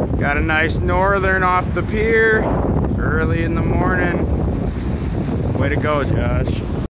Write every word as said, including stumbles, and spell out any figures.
Got a nice northern off the pier early in the morning. Way to go, Josh.